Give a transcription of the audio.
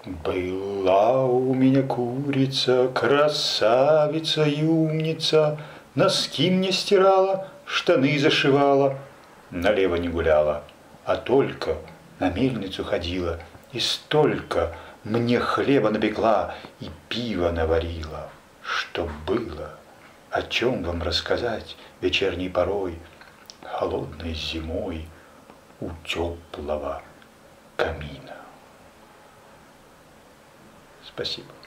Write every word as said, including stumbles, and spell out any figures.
Была у меня курица, красавица и умница, носки мне стирала, штаны зашивала, налево не гуляла, а только на мельницу ходила, и столько мне хлеба напекла и пива наварила, что было, о чем вам рассказать вечерней порой, холодной зимой у теплого камина. Спасибо.